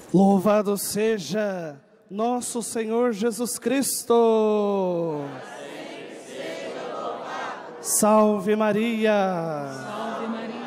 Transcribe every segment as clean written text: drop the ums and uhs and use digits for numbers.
Louvado seja nosso Senhor Jesus Cristo. Salve Maria. Salve Maria.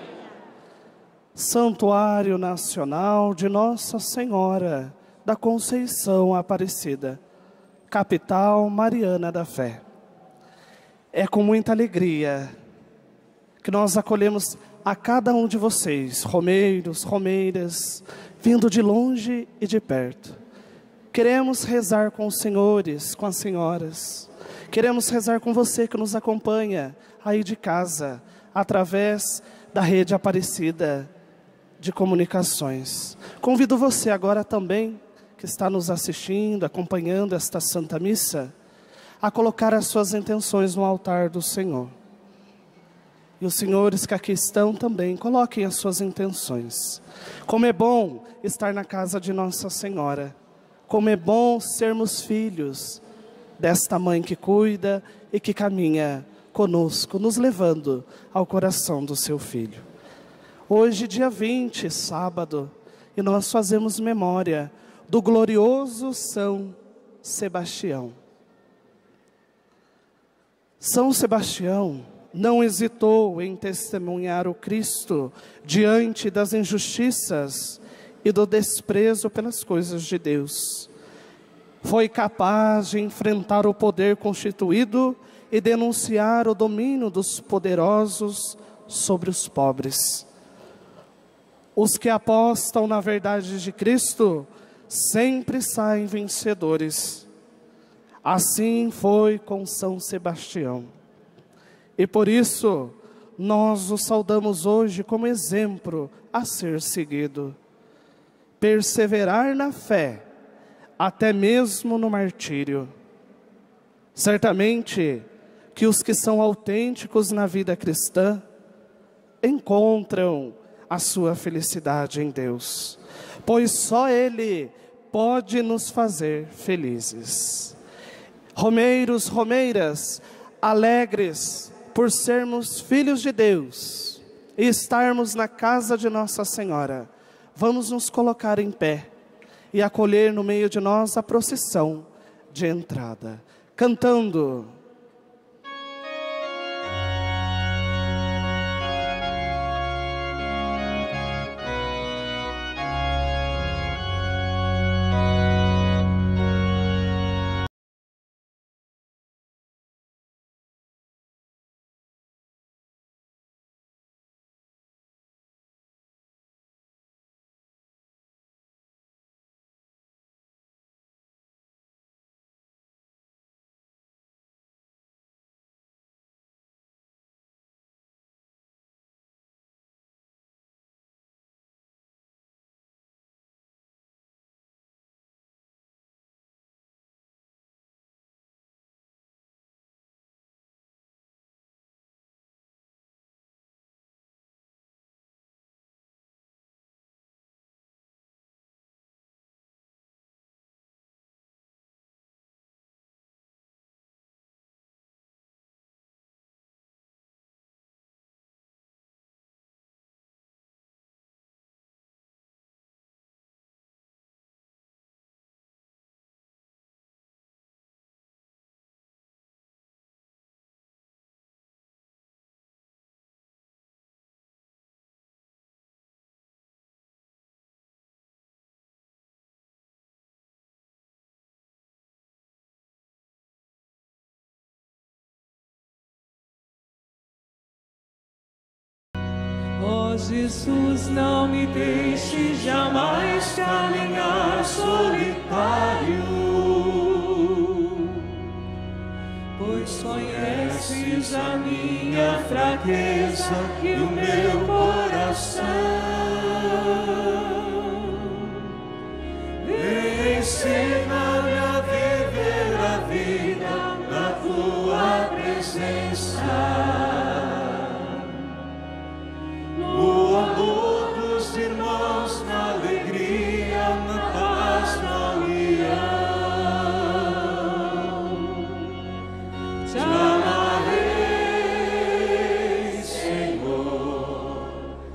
Santuário Nacional de Nossa Senhora da Conceição Aparecida, capital mariana da fé. É com muita alegria que nós acolhemos a cada um de vocês, romeiros, romeiras, vindo de longe e de perto. Queremos rezar com os senhores, com as senhoras. Queremos rezar com você que nos acompanha aí de casa, através da rede Aparecida de comunicações. Convido você agora também, que está nos assistindo, acompanhando esta Santa Missa, a colocar as suas intenções no altar do Senhor. E os senhores que aqui estão também, coloquem as suas intenções. Como é bom estar na casa de Nossa Senhora. Como é bom sermos filhos desta mãe que cuida e que caminha conosco, nos levando ao coração do seu filho. Hoje, dia 20, sábado, e nós fazemos memória do glorioso São Sebastião. São Sebastião não hesitou em testemunhar o Cristo diante das injustiças e do desprezo pelas coisas de Deus. Foi capaz de enfrentar o poder constituído e denunciar o domínio dos poderosos sobre os pobres. Os que apostam na verdade de Cristo sempre saem vencedores. Assim foi com São Sebastião. E por isso, nós o saudamos hoje como exemplo a ser seguido. Perseverar na fé, até mesmo no martírio. Certamente que os que são autênticos na vida cristã encontram a sua felicidade em Deus, pois só Ele pode nos fazer felizes. Romeiros, romeiras, alegres por sermos filhos de Deus e estarmos na casa de Nossa Senhora, vamos nos colocar em pé e acolher no meio de nós a procissão de entrada, cantando. Ó Jesus, não me deixe jamais caminhar solitário, pois conheces a minha fraqueza e o meu coração. Vem ensinar-me a viver a vida na tua presença. No amor dos irmãos, na alegria, na paz, na união. Te amarei, Senhor,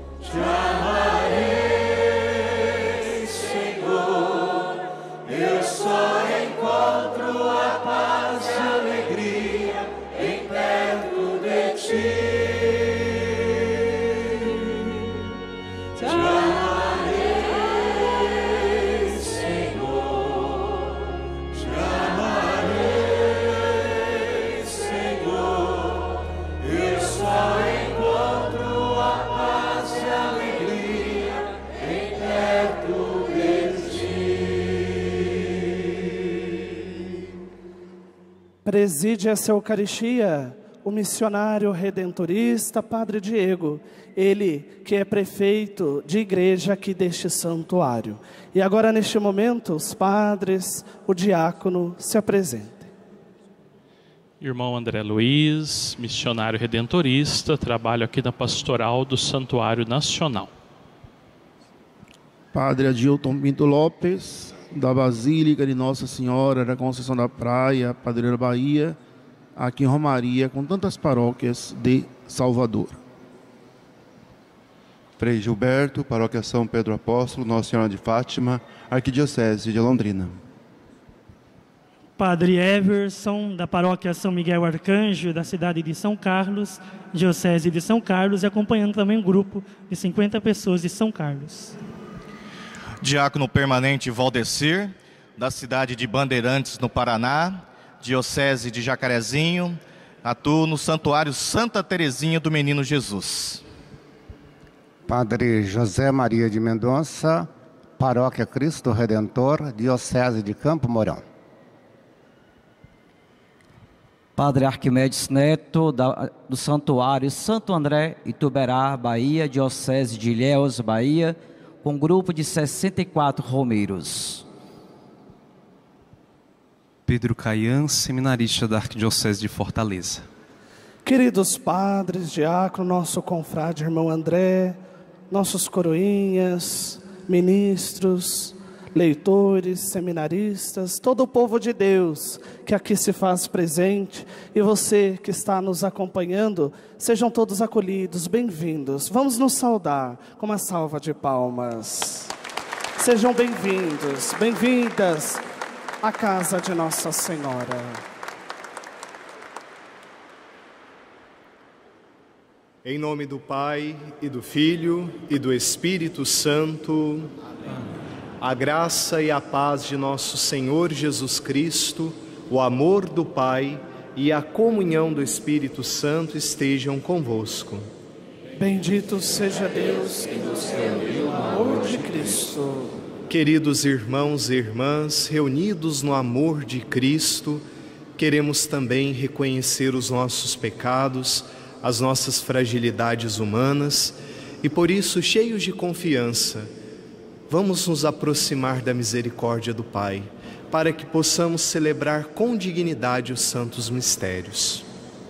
Preside essa Eucaristia o missionário redentorista Padre Diego, ele que é prefeito de igreja aqui deste santuário. E agora, neste momento, os padres, o diácono se apresentem. Irmão André Luiz, missionário redentorista, trabalho aqui na pastoral do Santuário Nacional. Padre Adilton Pinto Lopes, da Basílica de Nossa Senhora da Conceição da Praia, Padroeira Bahia, aqui em Romaria, com tantas paróquias de Salvador. Frei Gilberto, Paróquia São Pedro Apóstolo, Nossa Senhora de Fátima, Arquidiocese de Londrina. Padre Everson, da Paróquia São Miguel Arcanjo, da cidade de São Carlos, Diocese de São Carlos, e acompanhando também um grupo de 50 pessoas de São Carlos. Diácono permanente Valdecir, da cidade de Bandeirantes, no Paraná, Diocese de Jacarezinho, atuo no Santuário Santa Teresinha do Menino Jesus. Padre José Maria de Mendonça, Paróquia Cristo Redentor, Diocese de Campo Mourão. Padre Arquimedes Neto, do Santuário Santo André, Ituberá, Bahia, Diocese de Ilhéus, Bahia, com grupo de 64 romeiros. Pedro Caian, seminarista da Arquidiocese de Fortaleza. Queridos padres, diácono, nosso confrade irmão André, nossos coroinhas, ministros, leitores, seminaristas, todo o povo de Deus que aqui se faz presente, e você que está nos acompanhando, sejam todos acolhidos, bem-vindos. Vamos nos saudar com uma salva de palmas. Sejam bem-vindos, bem-vindas à casa de Nossa Senhora. Em nome do Pai, e do Filho, e do Espírito Santo. Amém. A graça e a paz de nosso Senhor Jesus Cristo, o amor do Pai e a comunhão do Espírito Santo estejam convosco. Bendito seja Deus que nos reuniu no amor de Cristo. Queridos irmãos e irmãs, reunidos no amor de Cristo, queremos também reconhecer os nossos pecados, as nossas fragilidades humanas, e por isso, cheios de confiança, vamos nos aproximar da misericórdia do Pai, para que possamos celebrar com dignidade os santos mistérios.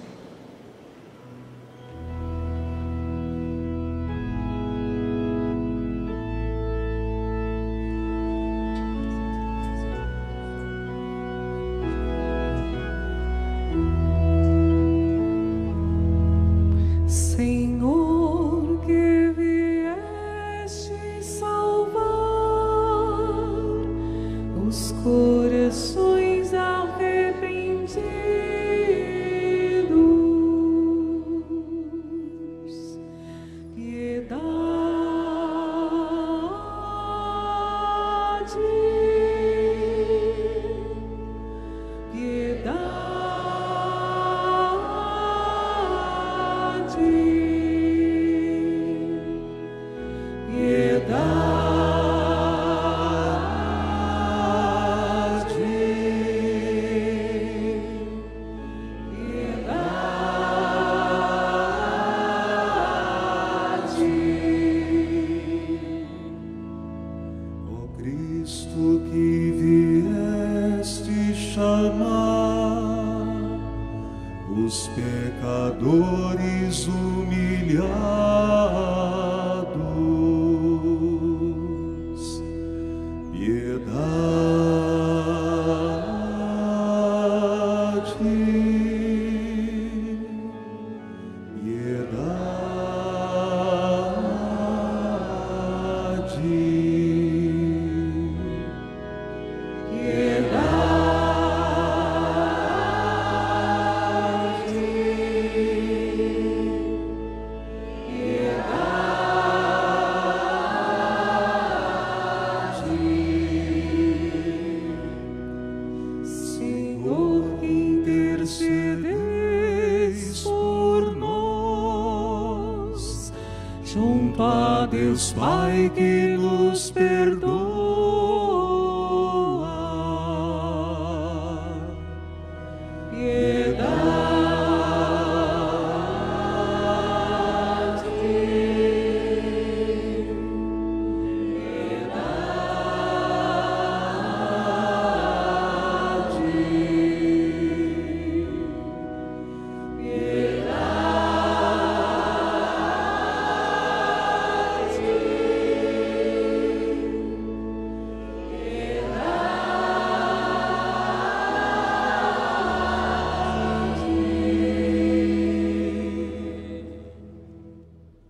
Deus Pai que nos perdoa,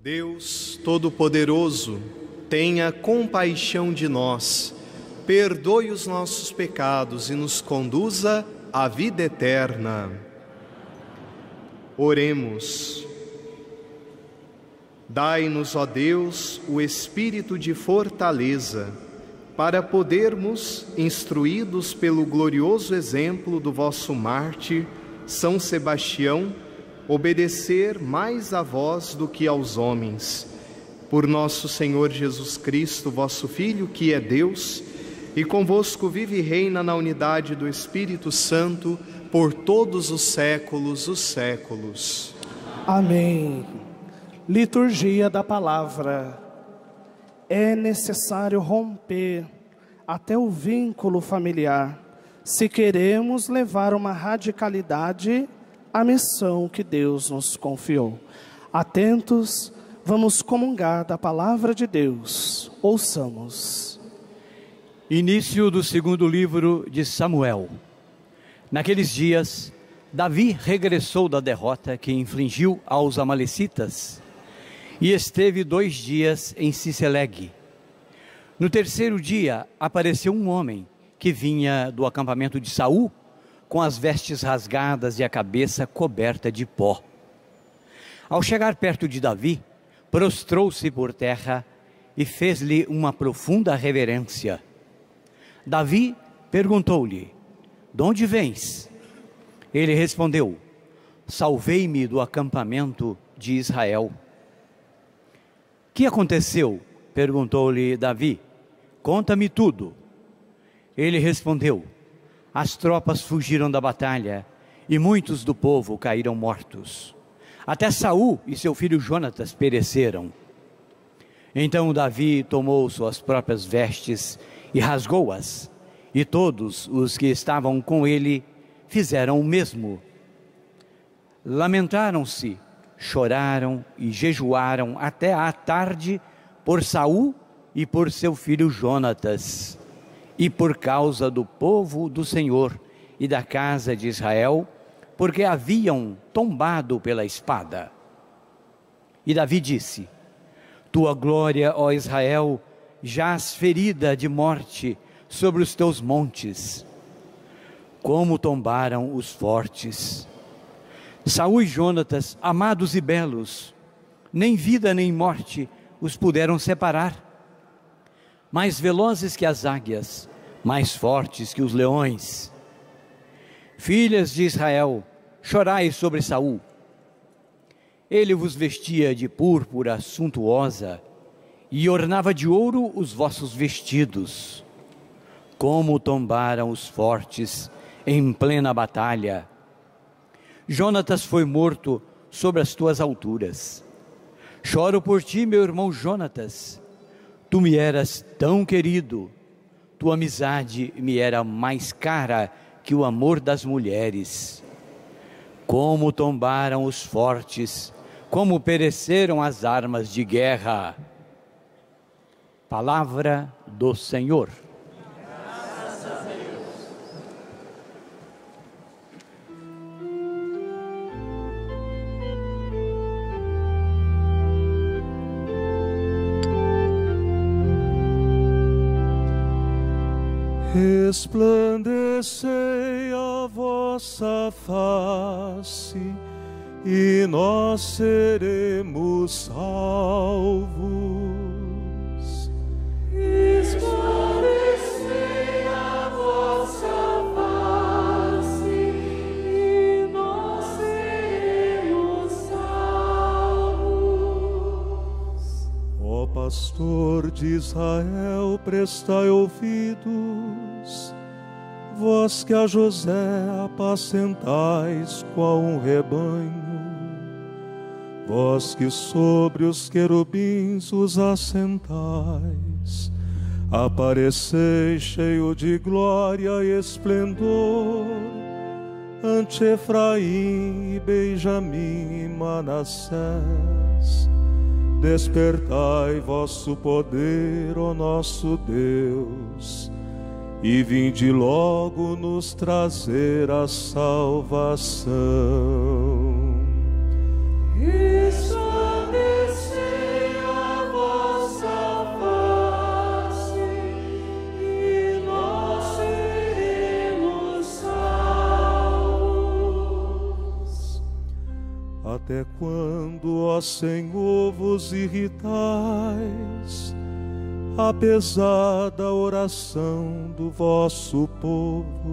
Deus Todo-Poderoso, tenha compaixão de nós, perdoe os nossos pecados e nos conduza à vida eterna. Oremos. Dai-nos, ó Deus, o espírito de fortaleza, para podermos, instruídos pelo glorioso exemplo do vosso mártir, São Sebastião, obedecer mais a vós do que aos homens. Por nosso Senhor Jesus Cristo, vosso Filho, que é Deus, e convosco vive e reina na unidade do Espírito Santo, por todos os séculos, os séculos. Amém. Liturgia da Palavra. É necessário romper até o vínculo familiar, se queremos levar uma radicalidade à missão que Deus nos confiou. Atentos, vamos comungar da Palavra de Deus. Ouçamos. Início do segundo livro de Samuel. Naqueles dias, Davi regressou da derrota que infligiu aos amalecitas e esteve 2 dias em Ciceleg. No terceiro dia, apareceu um homem que vinha do acampamento de Saul, com as vestes rasgadas e a cabeça coberta de pó. Ao chegar perto de Davi, prostrou-se por terra e fez-lhe uma profunda reverência. Davi perguntou-lhe: "De onde vens?" Ele respondeu: "Salvei-me do acampamento de Israel." "Que aconteceu?" perguntou-lhe Davi. "Conta-me tudo." Ele respondeu: "As tropas fugiram da batalha e muitos do povo caíram mortos. Até Saul e seu filho Jonatas pereceram." Então Davi tomou suas próprias vestes e rasgou-as, e todos os que estavam com ele fizeram o mesmo. Lamentaram-se, choraram e jejuaram até à tarde por Saul e por seu filho Jonatas, e por causa do povo do Senhor e da casa de Israel, porque haviam tombado pela espada. E Davi disse: "Tua glória, ó Israel, jaz ferida de morte sobre os teus montes. Como tombaram os fortes. Saul e Jonatas, amados e belos, nem vida nem morte os puderam separar. Mais velozes que as águias, mais fortes que os leões. Filhas de Israel, chorai sobre Saul. Ele vos vestia de púrpura suntuosa e ornava de ouro os vossos vestidos. Como tombaram os fortes em plena batalha. Jonatas foi morto sobre as tuas alturas. Choro por ti, meu irmão Jonatas. Tu me eras tão querido, tua amizade me era mais cara que o amor das mulheres. Como tombaram os fortes, como pereceram as armas de guerra." Palavra do Senhor. Graças a Deus. Resplandecei a vossa face, e nós seremos salvos. Esclarecei a vossa face, e nós seremos salvos. Ó pastor de Israel, prestai ouvidos, vós que a José apacentais qual um rebanho, vós que sobre os querubins os assentais, apareceis cheio de glória e esplendor, ante Efraim e Benjamim e Manassés. Despertai vosso poder, ó nosso Deus, e vinde logo nos trazer a salvação. Resplandecei Até quando, ó Senhor, vos irritais, apesar da oração do vosso povo?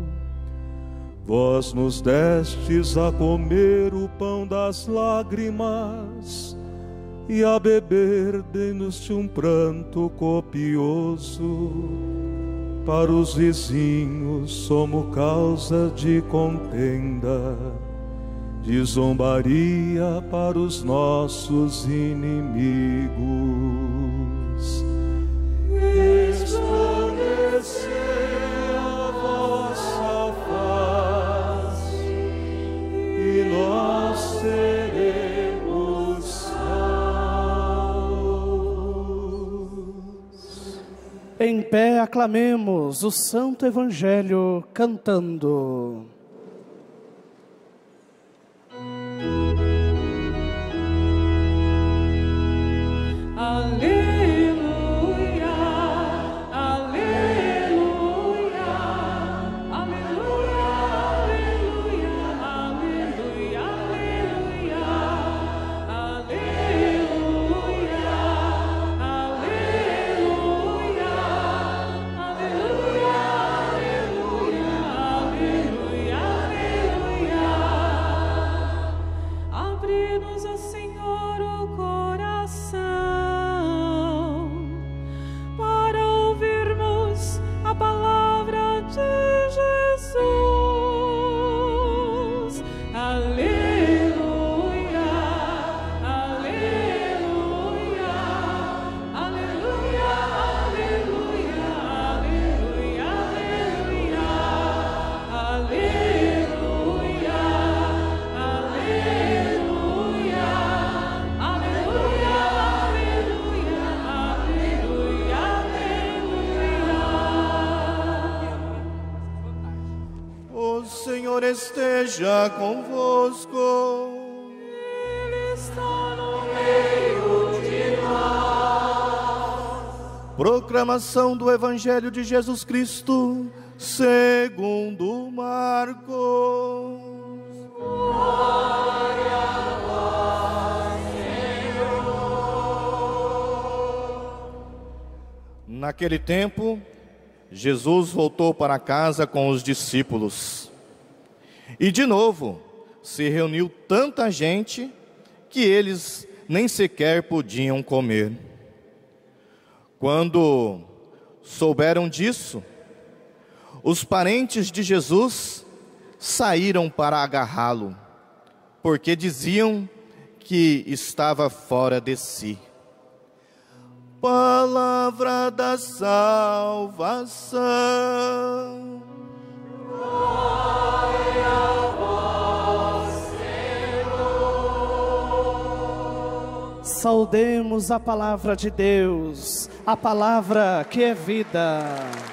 Vós nos destes a comer o pão das lágrimas, e a beber dei-nos um pranto copioso. Para os vizinhos somos causa de contenda, de zombaria para os nossos inimigos. Resplandecei a vossa face, e nós seremos salvos. Em pé aclamemos o Santo Evangelho cantando. Aleluia, aleluia, aleluia, aleluia, aleluia, aleluia, aleluia, aleluia, aleluia, aleluia. Abre-nos, ó Senhor, o coração para ouvirmos a palavra de Jesus. Aleluia, aleluia, aleluia, aleluia, aleluia, aleluia, aleluia, aleluia, aleluia, aleluia, aleluia. O Senhor esteja convosco. Ele está no meio de nós. Proclamação do Evangelho de Jesus Cristo, segundo Marcos. Glória a vós, Senhor. Naquele tempo, Jesus voltou para casa com os discípulos. E de novo, se reuniu tanta gente que eles nem sequer podiam comer. Quando souberam disso, os parentes de Jesus saíram para agarrá-lo, porque diziam que estava fora de si. Palavra da salvação. Glória a vós, Senhor. Saudemos a palavra de Deus, a palavra que é vida.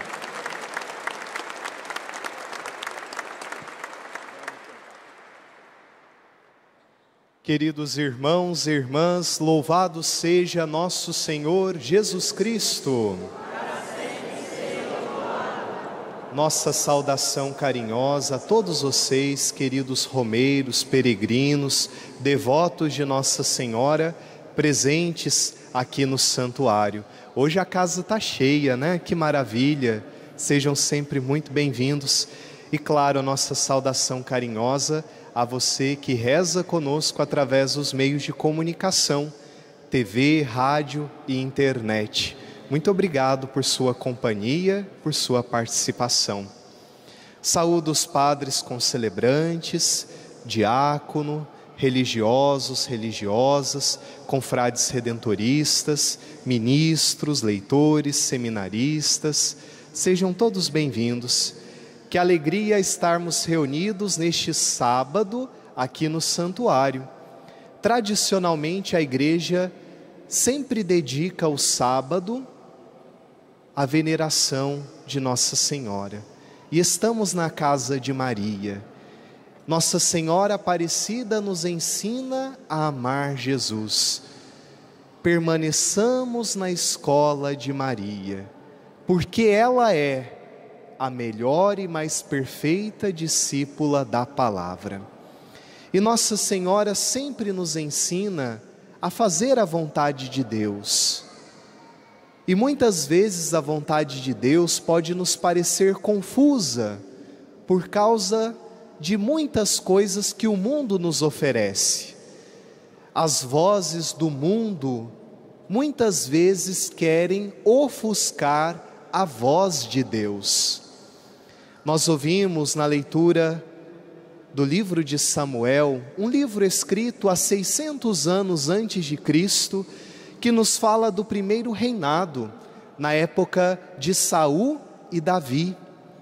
Queridos irmãos e irmãs, louvado seja nosso Senhor Jesus Cristo. Nossa saudação carinhosa a todos vocês, queridos romeiros, peregrinos, devotos de Nossa Senhora, presentes aqui no santuário. Hoje a casa está cheia, né? Que maravilha! Sejam sempre muito bem-vindos. E claro, a nossa saudação carinhosa a você que reza conosco através dos meios de comunicação, TV, rádio e internet. Muito obrigado por sua companhia, por sua participação. Saúdo os padres concelebrantes, diácono, religiosos, religiosas, confrades redentoristas, ministros, leitores, seminaristas. Sejam todos bem-vindos. Que alegria estarmos reunidos neste sábado aqui no santuário. Tradicionalmente a igreja sempre dedica o sábado à veneração de Nossa Senhora. E estamos na casa de Maria. Nossa Senhora Aparecida nos ensina a amar Jesus. Permaneçamos na escola de Maria, porque ela é a melhor e mais perfeita discípula da palavra. E Nossa Senhora sempre nos ensina a fazer a vontade de Deus. E muitas vezes a vontade de Deus pode nos parecer confusa por causa de muitas coisas que o mundo nos oferece. As vozes do mundo muitas vezes querem ofuscar a voz de Deus. Nós ouvimos na leitura do livro de Samuel, um livro escrito há 600 anos antes de Cristo, que nos fala do primeiro reinado, na época de Saul e Davi.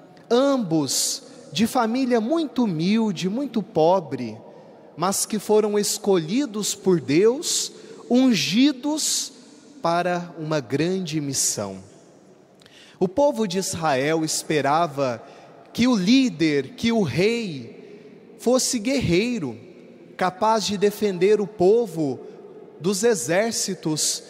Ambos de família muito humilde, muito pobre, mas que foram escolhidos por Deus, ungidos para uma grande missão. O povo de Israel esperava que o líder, que o rei, fosse guerreiro, capaz de defender o povo dos exércitos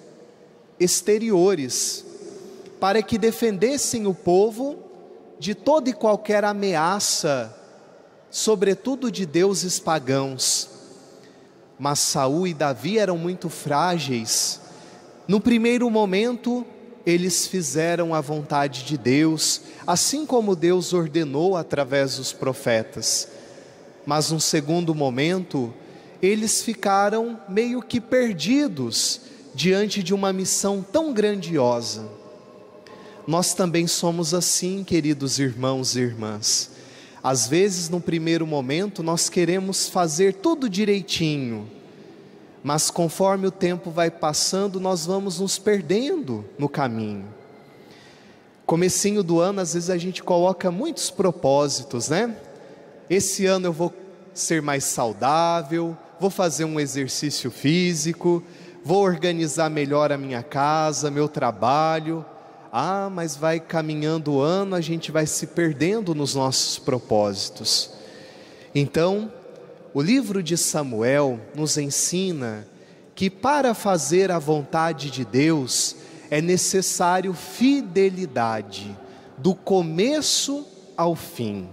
exteriores, para que defendessem o povo de toda e qualquer ameaça, sobretudo de deuses pagãos. Mas Saul e Davi eram muito frágeis. No primeiro momento, eles fizeram a vontade de Deus, assim como Deus ordenou através dos profetas. Mas num segundo momento, eles ficaram meio que perdidos diante de uma missão tão grandiosa. Nós também somos assim, queridos irmãos e irmãs. Às vezes, no primeiro momento, nós queremos fazer tudo direitinho, mas conforme o tempo vai passando, nós vamos nos perdendo no caminho. Comecinho do ano, às vezes a gente coloca muitos propósitos, né? Esse ano eu vou ser mais saudável, vou fazer um exercício físico, vou organizar melhor a minha casa, meu trabalho. Ah, mas vai caminhando o ano, a gente vai se perdendo nos nossos propósitos. Então, o livro de Samuel nos ensina que para fazer a vontade de Deus é necessário fidelidade, do começo ao fim.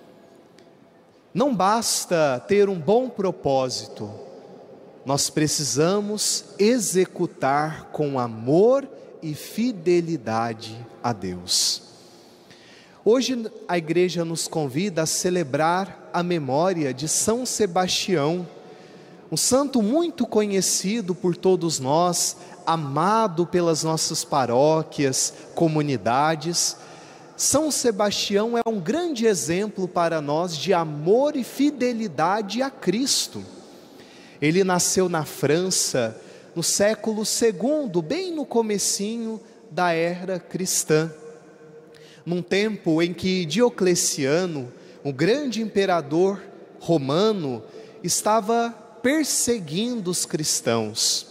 Não basta ter um bom propósito, nós precisamos executar com amor e fidelidade a Deus. Hoje a igreja nos convida a celebrar a memória de São Sebastião, um santo muito conhecido por todos nós, amado pelas nossas paróquias, comunidades. São Sebastião é um grande exemplo para nós de amor e fidelidade a Cristo. Ele nasceu na França, no século II, bem no comecinho da era cristã, num tempo em que Diocleciano, o grande imperador romano, estava perseguindo os cristãos.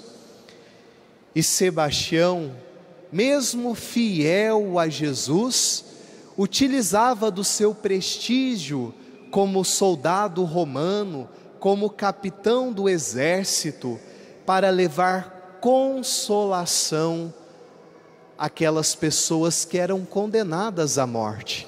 E Sebastião, mesmo fiel a Jesus, utilizava do seu prestígio como soldado romano, como capitão do exército, para levar consolação àquelas pessoas que eram condenadas à morte.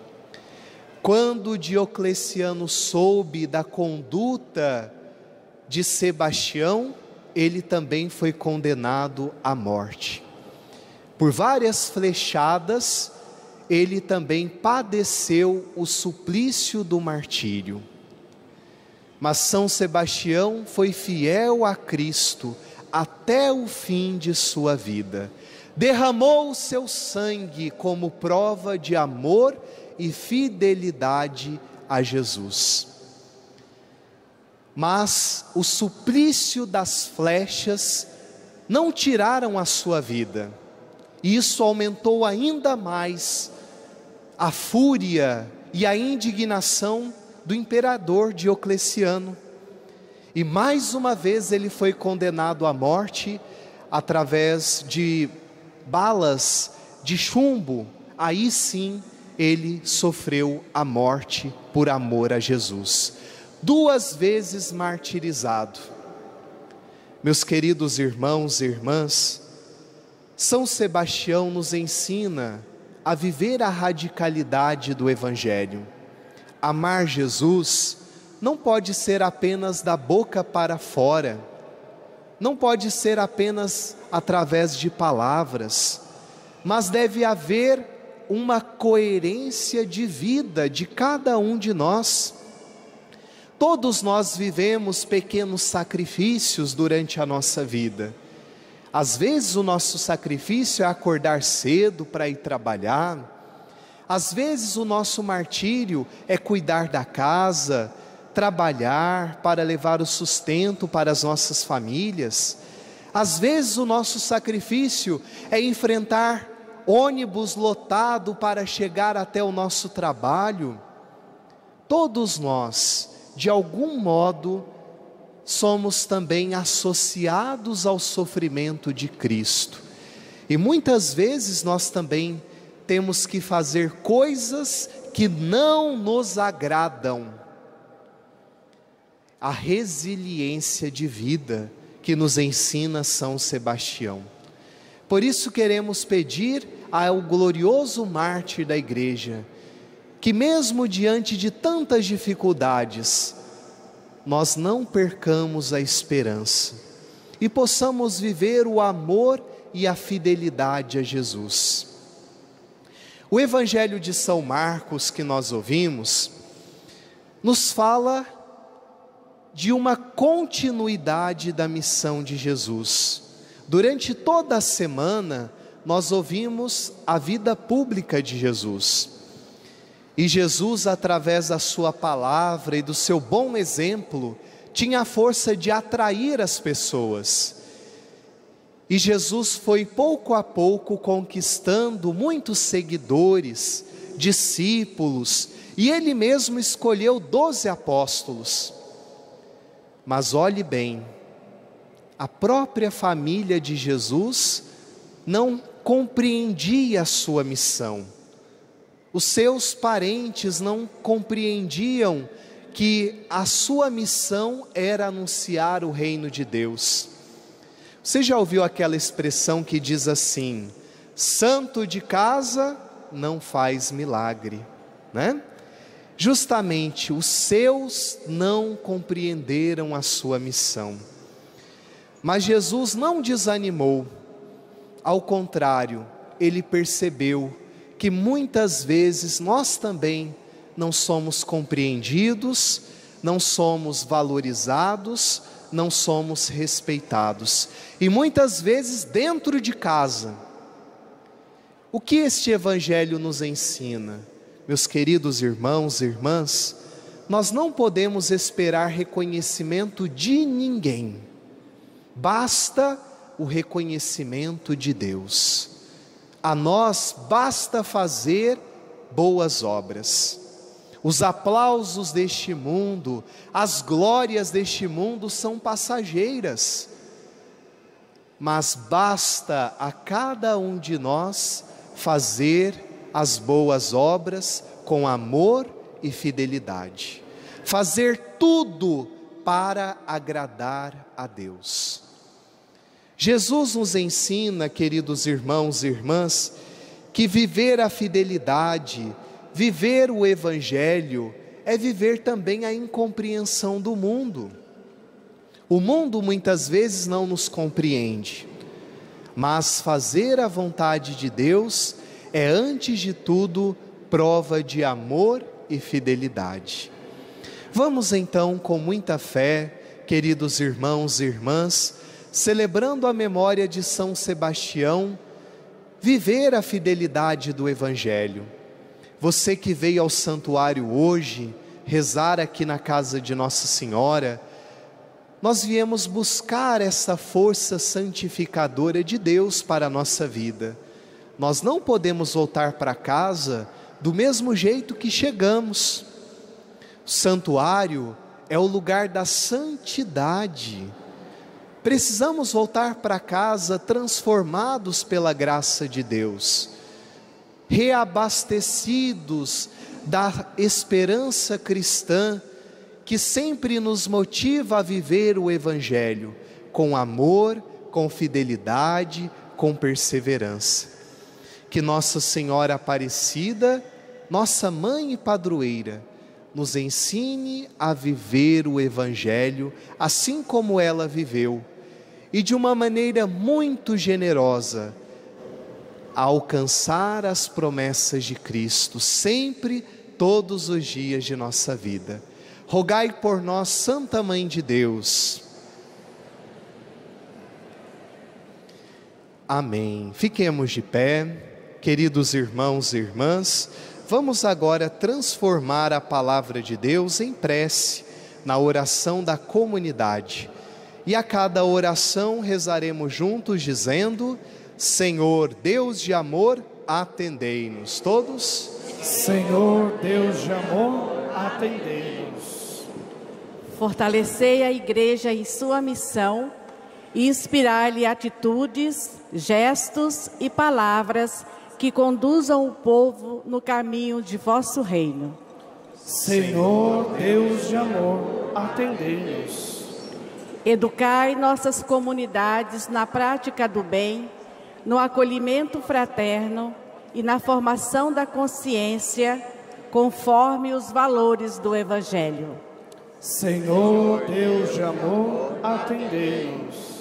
Quando Diocleciano soube da conduta de Sebastião, ele também foi condenado à morte. Por várias flechadas, ele também padeceu o suplício do martírio. Mas São Sebastião foi fiel a Cristo até o fim de sua vida. Derramou o seu sangue como prova de amor e fidelidade a Jesus. Mas o suplício das flechas não tiraram a sua vida. Isso aumentou ainda mais a fúria e a indignação do imperador Diocleciano. E mais uma vez ele foi condenado à morte através de balas de chumbo. Aí sim ele sofreu a morte por amor a Jesus. 2 vezes martirizado. Meus queridos irmãos e irmãs, São Sebastião nos ensina a viver a radicalidade do Evangelho. Amar Jesus não pode ser apenas da boca para fora, não pode ser apenas através de palavras, mas deve haver uma coerência de vida de cada um de nós. Todos nós vivemos pequenos sacrifícios durante a nossa vida. Às vezes o nosso sacrifício é acordar cedo para ir trabalhar. Às vezes o nosso martírio é cuidar da casa, trabalhar para levar o sustento para as nossas famílias. Às vezes o nosso sacrifício é enfrentar ônibus lotado para chegar até o nosso trabalho. Todos nós, de algum modo, somos também associados ao sofrimento de Cristo. E muitas vezes nós também temos que fazer coisas que não nos agradam. A resiliência de vida que nos ensina São Sebastião. Por isso queremos pedir ao glorioso mártir da igreja, que mesmo diante de tantas dificuldades, nós não percamos a esperança e possamos viver o amor e a fidelidade a Jesus. O Evangelho de São Marcos que nós ouvimos, nos fala de uma continuidade da missão de Jesus. Durante toda a semana, nós ouvimos a vida pública de Jesus. E Jesus, através da sua palavra e do seu bom exemplo, tinha a força de atrair as pessoas. E Jesus foi pouco a pouco conquistando muitos seguidores, discípulos, e ele mesmo escolheu 12 apóstolos. Mas olhe bem, a própria família de Jesus não compreendia a sua missão. Os seus parentes não compreendiam que a sua missão era anunciar o reino de Deus. Você já ouviu aquela expressão que diz assim: santo de casa não faz milagre, né? Justamente os seus não compreenderam a sua missão. Mas Jesus não desanimou, ao contrário, ele percebeu que muitas vezes nós também não somos compreendidos, não somos valorizados, não somos respeitados. E muitas vezes dentro de casa. O que este Evangelho nos ensina? Meus queridos irmãos e irmãs, nós não podemos esperar reconhecimento de ninguém. Basta o reconhecimento de Deus. A nós basta fazer boas obras. Os aplausos deste mundo, as glórias deste mundo são passageiras. Mas basta a cada um de nós fazer as boas obras com amor e fidelidade. Fazer tudo para agradar a Deus. Jesus nos ensina, queridos irmãos e irmãs, que viver a fidelidade, viver o Evangelho, é viver também a incompreensão do mundo. O mundo muitas vezes não nos compreende, mas fazer a vontade de Deus é, antes de tudo, prova de amor e fidelidade. Vamos então, com muita fé, queridos irmãos e irmãs, celebrando a memória de São Sebastião, viver a fidelidade do Evangelho. Você que veio ao santuário hoje, rezar aqui na casa de Nossa Senhora, nós viemos buscar essa força santificadora de Deus para a nossa vida. Nós não podemos voltar para casa do mesmo jeito que chegamos. O santuário é o lugar da santidade. Precisamos voltar para casa transformados pela graça de Deus, reabastecidos da esperança cristã que sempre nos motiva a viver o Evangelho com amor, com fidelidade, com perseverança. Que Nossa Senhora Aparecida, nossa mãe e padroeira, nos ensine a viver o Evangelho assim como ela viveu e de uma maneira muito generosa a alcançar as promessas de Cristo, sempre, todos os dias de nossa vida. Rogai por nós, Santa Mãe de Deus. Amém. Fiquemos de pé, queridos irmãos e irmãs. Vamos agora transformar a palavra de Deus em prece, na oração da comunidade. E a cada oração rezaremos juntos dizendo: Senhor, Deus de amor, atendei-nos. Todos? Senhor, Deus de amor, atendei-nos. Fortalecei a Igreja em sua missão e inspirar-lhe atitudes, gestos e palavras que conduzam o povo no caminho de vosso reino. Senhor, Deus de amor, atendei-nos. Educai nossas comunidades na prática do bem, no acolhimento fraterno e na formação da consciência, conforme os valores do Evangelho. Senhor, Deus de amor, atendei-nos.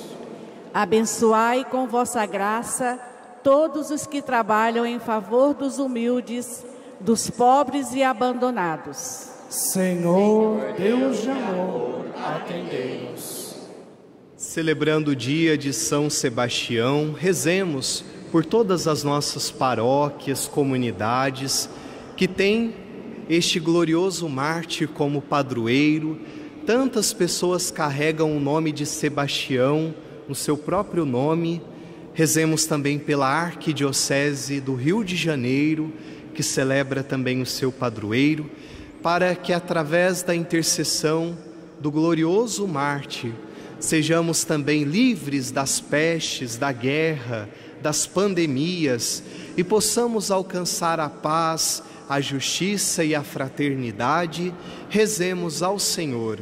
Abençoai com vossa graça todos os que trabalham em favor dos humildes, dos pobres e abandonados. Senhor, Deus de amor, atendei-nos. Celebrando o dia de São Sebastião, rezemos por todas as nossas paróquias, comunidades, que têm este glorioso mártir como padroeiro. Tantas pessoas carregam o nome de Sebastião no seu próprio nome. Rezemos também pela Arquidiocese do Rio de Janeiro, que celebra também o seu padroeiro, para que através da intercessão do glorioso mártir, sejamos também livres das pestes, da guerra, das pandemias e possamos alcançar a paz, a justiça e a fraternidade. Rezemos ao Senhor.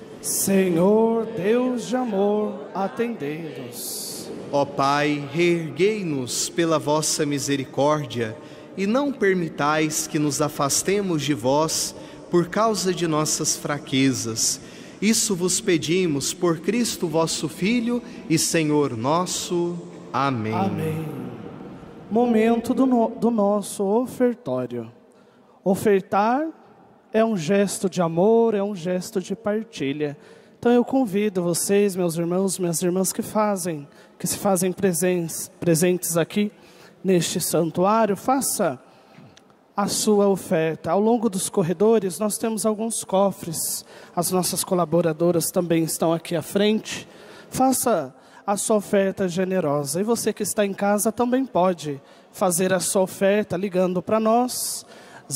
Senhor, Deus de amor, atendei-nos. Ó Pai, reerguei-nos pela vossa misericórdia e não permitais que nos afastemos de vós por causa de nossas fraquezas. Isso vos pedimos por Cristo vosso Filho e Senhor nosso. Amém. Amém. Momento do nosso ofertório. Ofertar é um gesto de amor, é um gesto de partilha. Então eu convido vocês, meus irmãos, minhas irmãs que se fazem presentes aqui neste santuário, faça a sua oferta. Ao longo dos corredores nós temos alguns cofres, as nossas colaboradoras também estão aqui à frente. Faça a sua oferta generosa. E você que está em casa também pode fazer a sua oferta ligando para nós,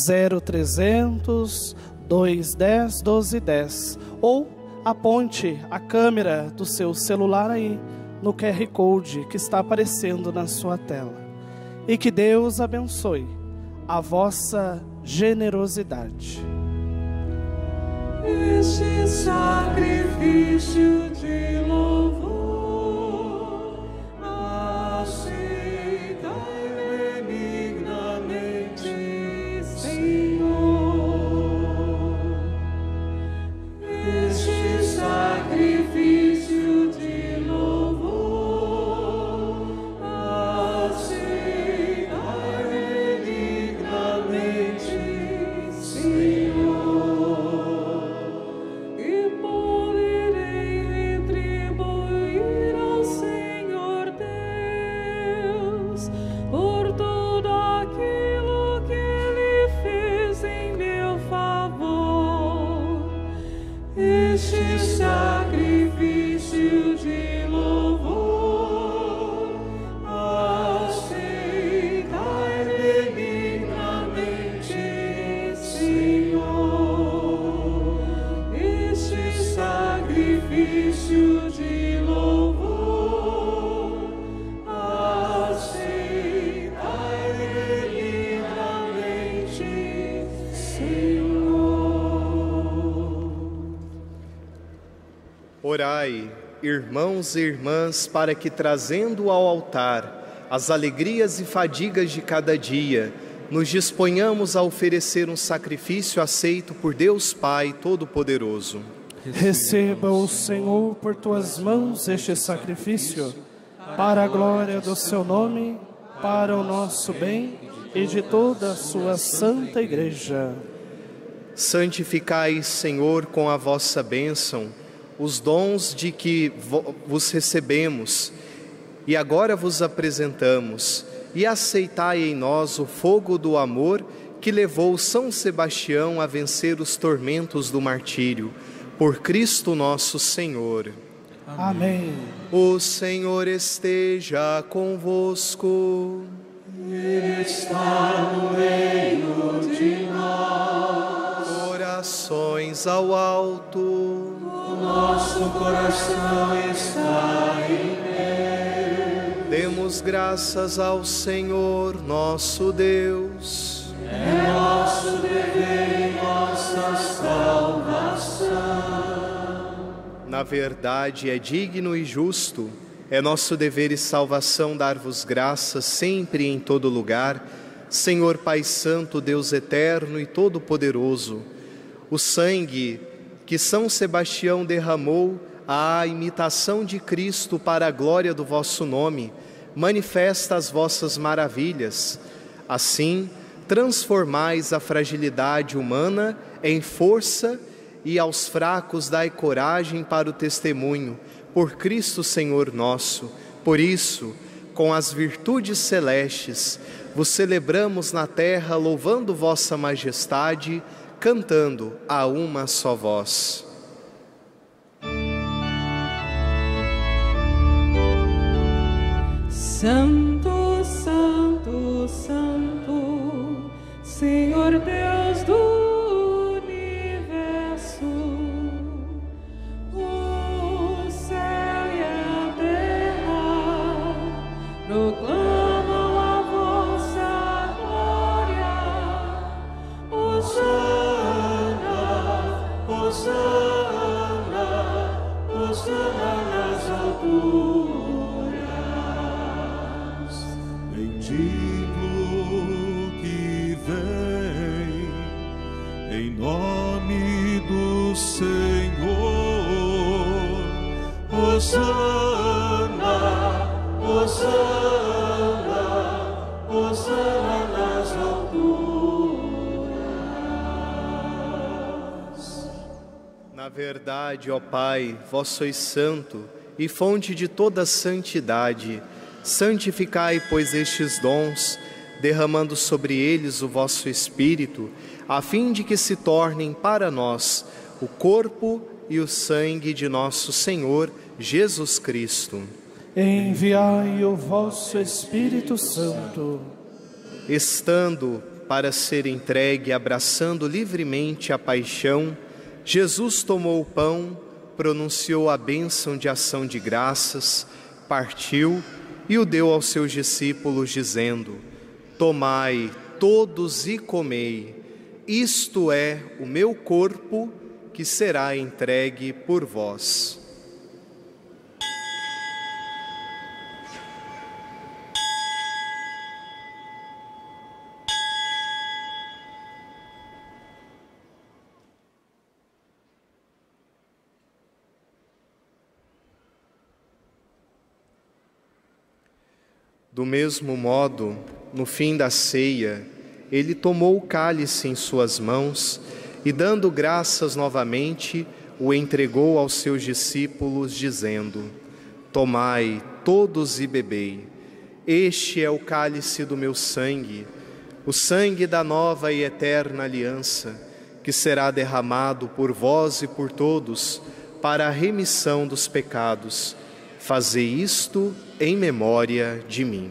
0300 210 1210, ou aponte a câmera do seu celular aí no QR Code que está aparecendo na sua tela. E que Deus abençoe a vossa generosidade. Este sacrifício de louvor, aceitai benignamente, Senhor. Este sacrifício de louvor, aceitai benignamente, Senhor. E poderei retribuir ao Senhor Deus por tudo aquilo que Ele fez em meu favor. Este sacrifício de louvor, aceitai benignamente, Senhor. Este sacrifício de louvor, aceitai benignamente, Senhor. Orai, irmãos e irmãs, para que, trazendo ao altar as alegrias e fadigas de cada dia, nos disponhamos a oferecer um sacrifício aceito por Deus Pai Todo-Poderoso. Receba o Senhor por tuas mãos este sacrifício, para a glória do seu nome, para o nosso bem e de toda a sua santa Igreja. Santificai, Senhor, com a vossa bênção, os dons de que vos recebemos, e agora vos apresentamos, e aceitai em nós o fogo do amor que levou São Sebastião a vencer os tormentos do martírio. Por Cristo nosso Senhor. Amém. O Senhor esteja convosco. Ele está no meio de nós. Orações ao alto. O nosso coração está em Deus. Demos graças ao Senhor nosso Deus. É nosso dever e nossa salvação. Na verdade, é digno e justo, é nosso dever e salvação dar-vos graças sempre e em todo lugar, Senhor Pai Santo, Deus eterno e todo-poderoso. O sangue que São Sebastião derramou à imitação de Cristo para a glória do vosso nome, manifesta as vossas maravilhas. Assim, transformais a fragilidade humana em força e aos fracos dai coragem para o testemunho, por Cristo Senhor nosso. Por isso, com as virtudes celestes, vos celebramos na terra, louvando vossa majestade, cantando a uma só voz. Santo, Santo, Santo, Senhor Deus do universo, o céu e a terra proclamam a vossa glória. Hosana, Hosana, Hosana nas alturas. Bendito que vem em nome do Senhor. Hosana, Hosana, Hosana nas alturas. Na verdade, ó Pai, vós sois santo e fonte de toda santidade. Santificai, pois, estes dons, derramando sobre eles o vosso Espírito, a fim de que se tornem para nós o corpo e o sangue de nosso Senhor Jesus Cristo. Enviai o vosso Espírito Santo. Estando para ser entregue, abraçando livremente a paixão, Jesus tomou o pão, pronunciou a bênção de ação de graças, partiu e o deu aos seus discípulos, dizendo: tomai todos e comei, isto é o meu corpo que será entregue por vós. Do mesmo modo, no fim da ceia, ele tomou o cálice em suas mãos e, dando graças novamente, o entregou aos seus discípulos, dizendo: tomai todos e bebei, este é o cálice do meu sangue, o sangue da nova e eterna aliança, que será derramado por vós e por todos para a remissão dos pecados. Fazei isto em memória de mim.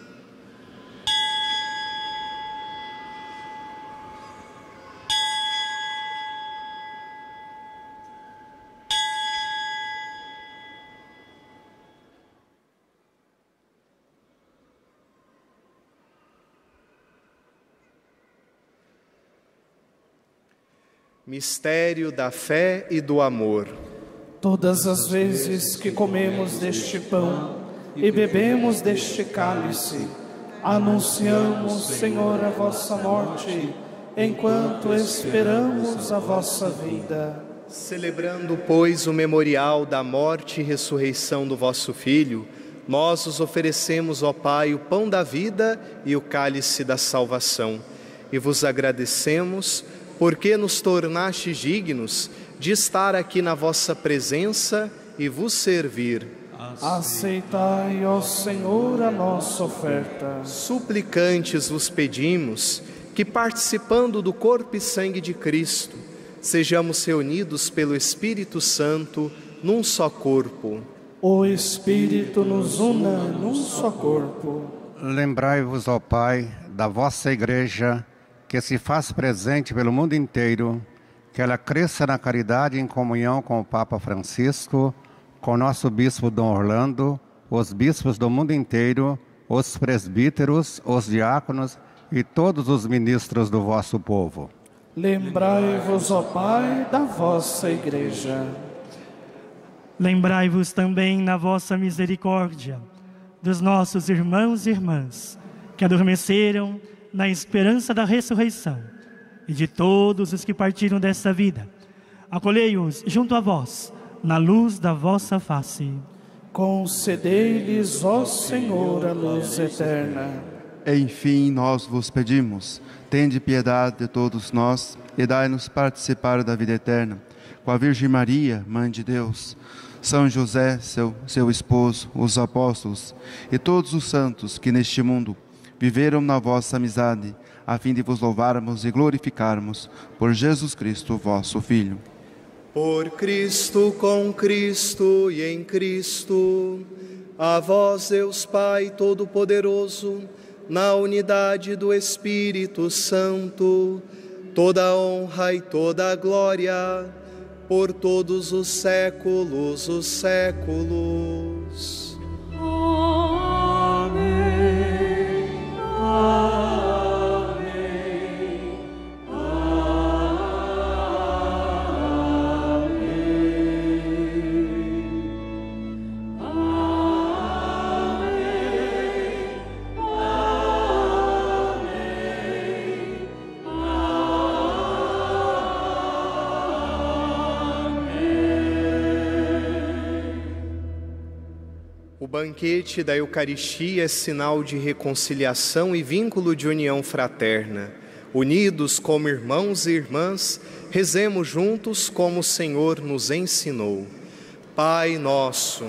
Mistério da fé e do amor. Todas as vezes que comemos deste pão e bebemos deste cálice, Anunciamos, Senhor, a vossa morte, enquanto esperamos a vossa vida. Celebrando, pois, o memorial da morte e ressurreição do vosso Filho, nós os oferecemos, ó Pai, o pão da vida e o cálice da salvação. E vos agradecemos, porque nos tornastes dignos de estar aqui na vossa presença e vos servir. Aceitai, ó Senhor, a nossa oferta. Suplicantes vos pedimos que, participando do corpo e sangue de Cristo, sejamos reunidos pelo Espírito Santo num só corpo. O Espírito nos una num só corpo. Lembrai-vos, ó Pai, da vossa Igreja, que se faz presente pelo mundo inteiro, que ela cresça na caridade em comunhão com o Papa Francisco, com o nosso Bispo Dom Orlando, os bispos do mundo inteiro, os presbíteros, os diáconos e todos os ministros do vosso povo. Lembrai-vos, ó Pai, da vossa Igreja. Lembrai-vos também, na vossa misericórdia, dos nossos irmãos e irmãs que adormeceram na esperança da ressurreição e de todos os que partiram desta vida. Acolhei-os junto a vós, na luz da vossa face. Concedei-lhes, ó Senhor, a luz eterna. Enfim, nós vos pedimos, tende piedade de todos nós e dai-nos participar da vida eterna. Com a Virgem Maria, Mãe de Deus, São José, seu esposo, os apóstolos e todos os santos que neste mundo viveram na vossa amizade, a fim de vos louvarmos e glorificarmos por Jesus Cristo, vosso Filho. Por Cristo, com Cristo e em Cristo, a vós, Deus Pai Todo-Poderoso, na unidade do Espírito Santo, toda a honra e toda a glória, por todos os séculos, os séculos. Amém. Amém. O banquete da Eucaristia é sinal de reconciliação e vínculo de união fraterna. Unidos como irmãos e irmãs, rezemos juntos como o Senhor nos ensinou. Pai nosso,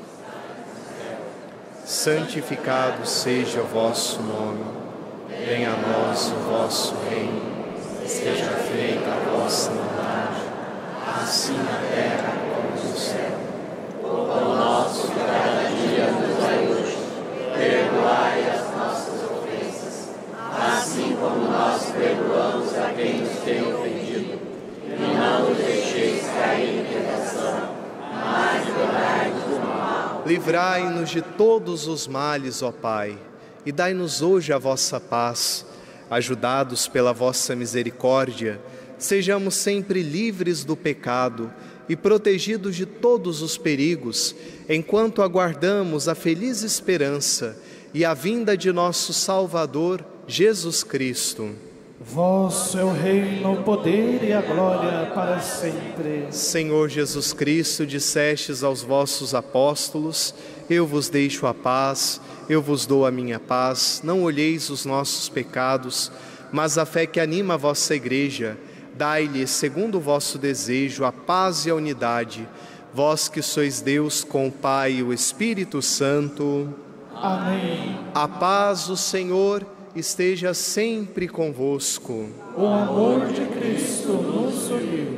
santificado seja o vosso nome. Venha a nós o vosso reino. Seja feita a vossa vontade, assim na terra como no céu. O pão nosso de cada dia nos dai hoje. Perdoai as nossas ofensas, assim como nós perdoamos a quem nos tem ofendido. E não nos deixeis cair em tentação, mas livrai-nos do mal. Livrai-nos de todos os males, ó Pai, e dai-nos hoje a vossa paz. Ajudados pela vossa misericórdia, sejamos sempre livres do pecado e protegidos de todos os perigos, enquanto aguardamos a feliz esperança e a vinda de nosso Salvador, Jesus Cristo. Vosso é o reino, o poder e a glória para sempre. Senhor Jesus Cristo, dissestes aos vossos apóstolos: eu vos deixo a paz, eu vos dou a minha paz. Não olheis os nossos pecados, mas a fé que anima a vossa Igreja. Dai-lhe, segundo o vosso desejo, a paz e a unidade, vós que sois Deus com o Pai e o Espírito Santo. Amém. A paz do Senhor esteja sempre convosco. O amor de Cristo nos uniu.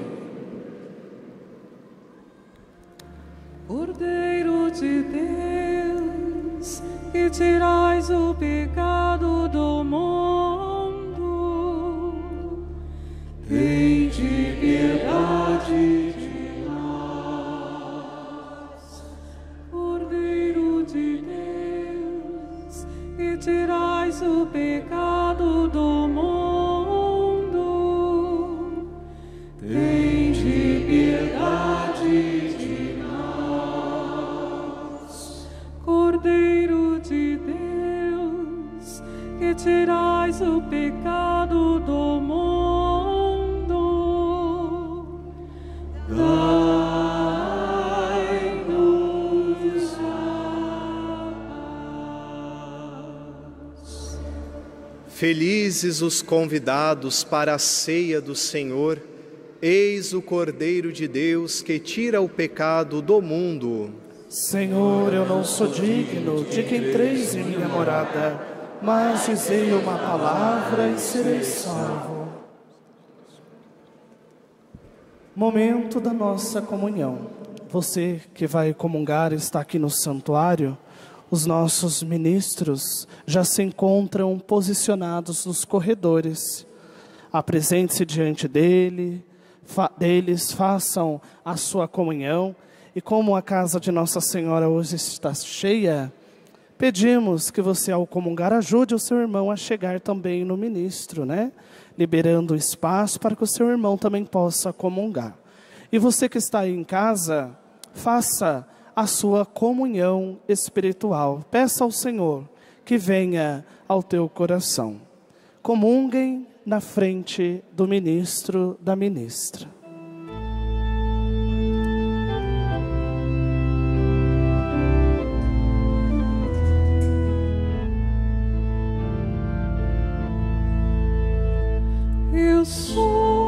Cordeiro de Deus, que tirais o pecado do mundo, tende piedade de nós. Cordeiro de Deus, que tirais o pecado do mundo, tende piedade de nós. Cordeiro de Deus, que tirais o pecado do mundo, dai-nos a paz. Felizes os convidados para a ceia do Senhor. Eis o Cordeiro de Deus que tira o pecado do mundo. Senhor, eu não sou digno de que entreis em minha morada, mas dizei uma palavra e serei salvo. Momento da nossa comunhão. Você que vai comungar está aqui no santuário. Os nossos ministros já se encontram posicionados nos corredores. Apresente-se diante deles, façam a sua comunhão. E como a casa de Nossa Senhora hoje está cheia, pedimos que você, ao comungar, ajude o seu irmão a chegar também no ministro, né? Liberando espaço para que o seu irmão também possa comungar. E você que está aí em casa, faça a sua comunhão espiritual. Peça ao Senhor que venha ao teu coração. Comunguem na frente do ministro, da ministra. Eu sou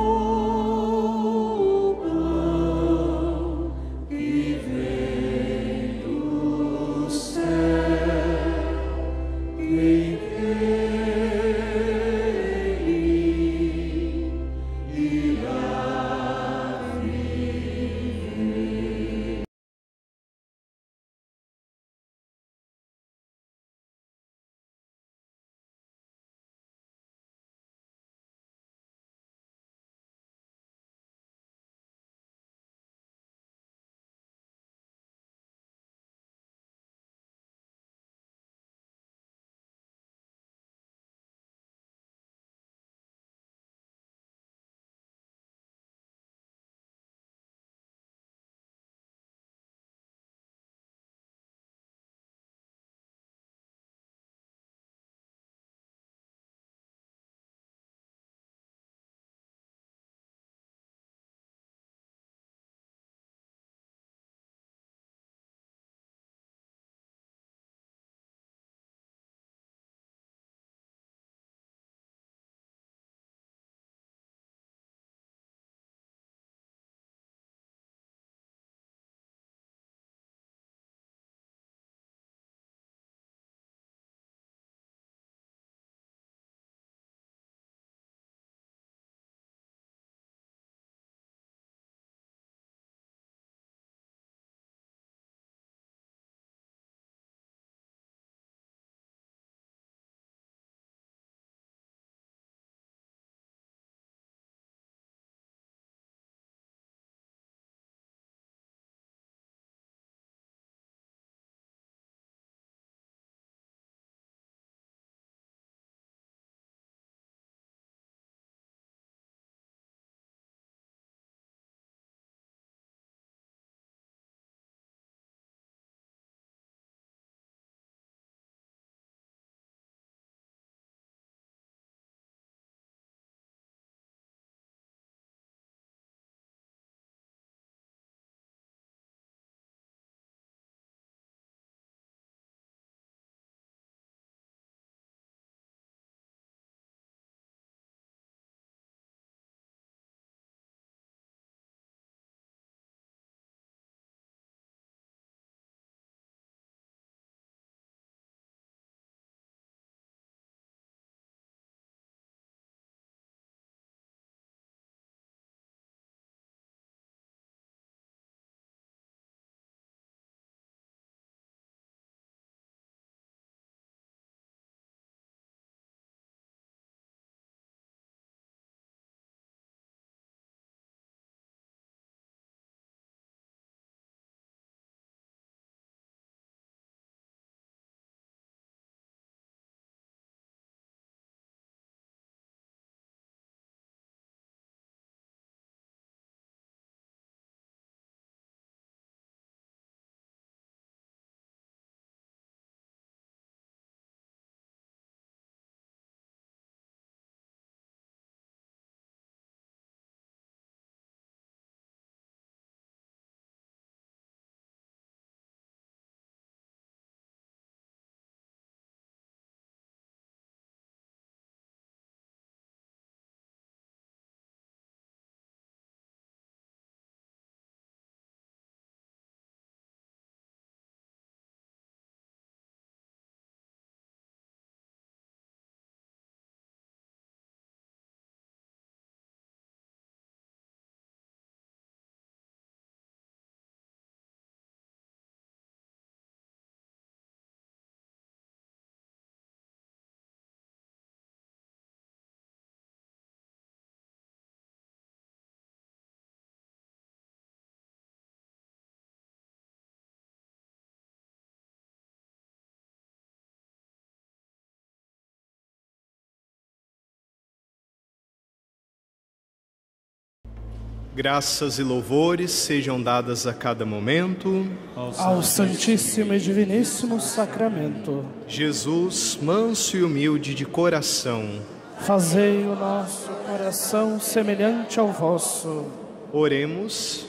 Graças e louvores sejam dadas a cada momento ao Santíssimo e Diviníssimo Sacramento. Jesus, manso e humilde de coração, fazei o nosso coração semelhante ao vosso. Oremos.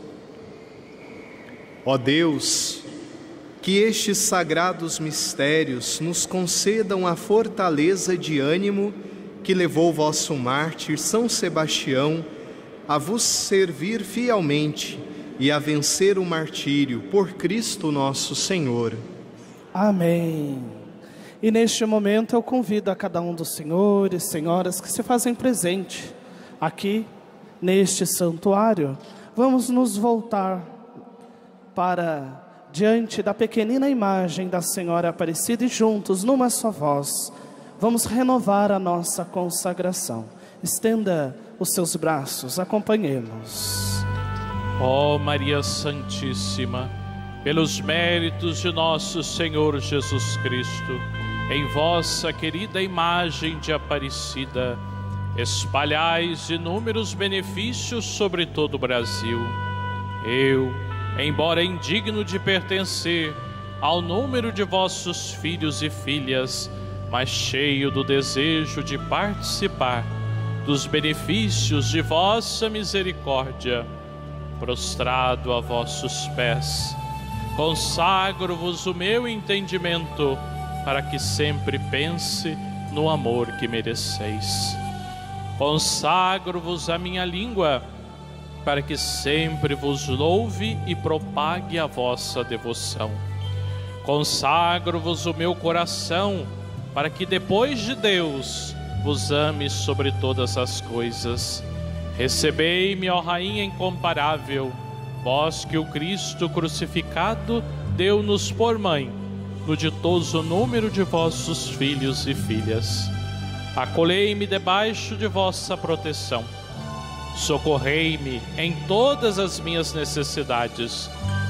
Ó Deus, que estes sagrados mistérios nos concedam a fortaleza de ânimo que levou vosso mártir São Sebastião a vos servir fielmente e a vencer o martírio por Cristo nosso Senhor. Amém. E neste momento eu convido a cada um dos senhores, senhoras que se fazem presente aqui neste santuário, vamos nos voltar para diante da pequenina imagem da Senhora Aparecida e juntos, numa só voz, vamos renovar a nossa consagração. Estenda os seus braços, acompanhemos. Ó Maria Santíssima, pelos méritos de nosso Senhor Jesus Cristo, em vossa querida imagem de Aparecida, espalhais inúmeros benefícios sobre todo o Brasil. Eu, embora indigno de pertencer ao número de vossos filhos e filhas, mas cheio do desejo de participar dos benefícios de vossa misericórdia, prostrado a vossos pés, consagro-vos o meu entendimento, para que sempre pense no amor que mereceis. Consagro-vos a minha língua, para que sempre vos louve e propague a vossa devoção. Consagro-vos o meu coração, para que depois de Deus vos ame sobre todas as coisas. Recebei-me, ó Rainha incomparável, vós que o Cristo crucificado deu-nos por mãe, no ditoso número de vossos filhos e filhas. Acolhei-me debaixo de vossa proteção. Socorrei-me em todas as minhas necessidades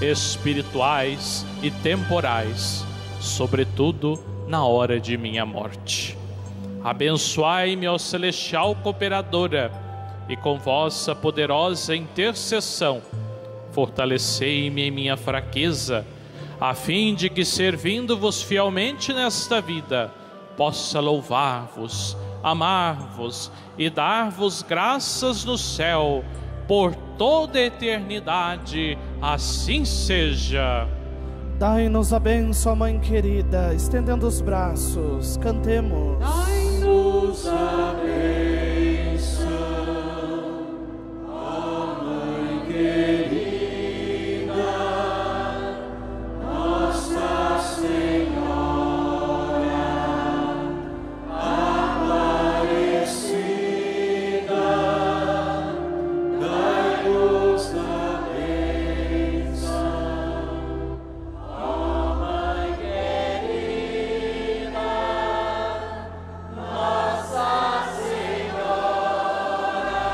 espirituais e temporais, sobretudo na hora de minha morte. Abençoai-me, ó celestial cooperadora, e com vossa poderosa intercessão, fortalecei-me em minha fraqueza, a fim de que, servindo-vos fielmente nesta vida, possa louvar-vos, amar-vos e dar-vos graças no céu, por toda a eternidade. Assim seja. Dai-nos a bênção, Mãe querida, estendendo os braços, cantemos. Dai-nos a bênção, ó Mãe querida, Nossa Senhora Aparecida, dai-nos a bênção, ó Mãe querida, Nossa Senhora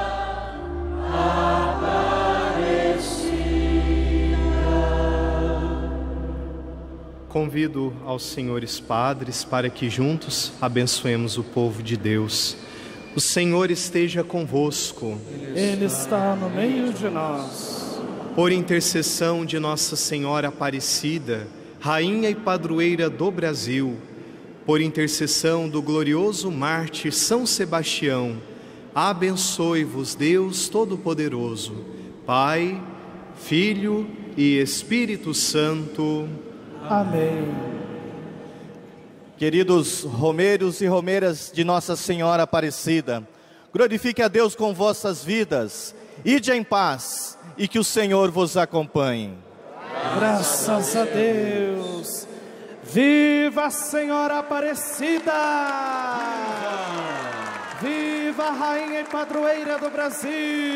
Aparecida. Convido aos senhores padres para que juntos abençoemos o povo de Deus. O Senhor esteja convosco. Ele está no meio de nós. Por intercessão de Nossa Senhora Aparecida, Rainha e Padroeira do Brasil, por intercessão do glorioso mártir São Sebastião, abençoe-vos Deus Todo-Poderoso, Pai, Filho e Espírito Santo. Amém. Queridos romeiros e romeiras de Nossa Senhora Aparecida, glorifique a Deus com vossas vidas, ide em paz e que o Senhor vos acompanhe. Graças a Deus. Viva a Senhora Aparecida! Viva a Rainha e Padroeira do Brasil!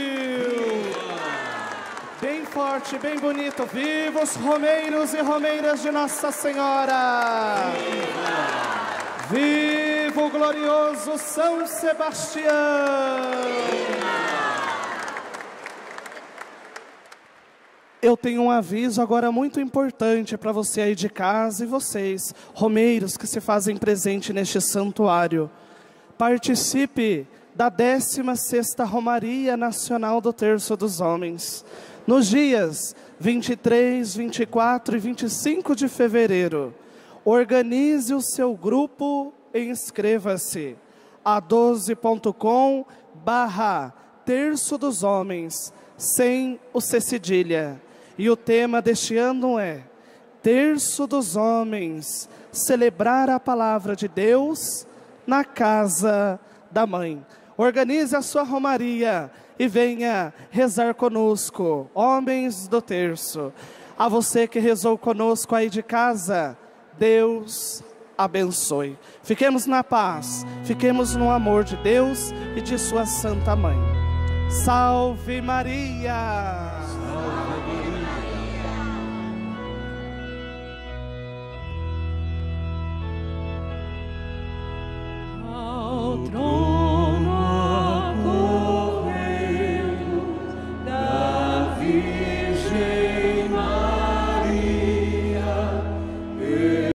Bem forte, bem bonito. Viva os romeiros e romeiras de Nossa Senhora! Viva o glorioso São Sebastião! Eu tenho um aviso agora muito importante para você aí de casa e vocês, romeiros que se fazem presente neste santuário. Participe da 16ª Romaria Nacional do Terço dos Homens, nos dias 23, 24 e 25 de fevereiro. Organize o seu grupo e inscreva-se a 12.com/Terço dos Homens, sem o C cedilha. E o tema deste ano é Terço dos Homens, celebrar a palavra de Deus na casa da mãe. Organize a sua romaria e venha rezar conosco, homens do terço. A você que rezou conosco aí de casa, Deus abençoe. Fiquemos na paz, fiquemos no amor de Deus e de sua Santa Mãe. Salve Maria!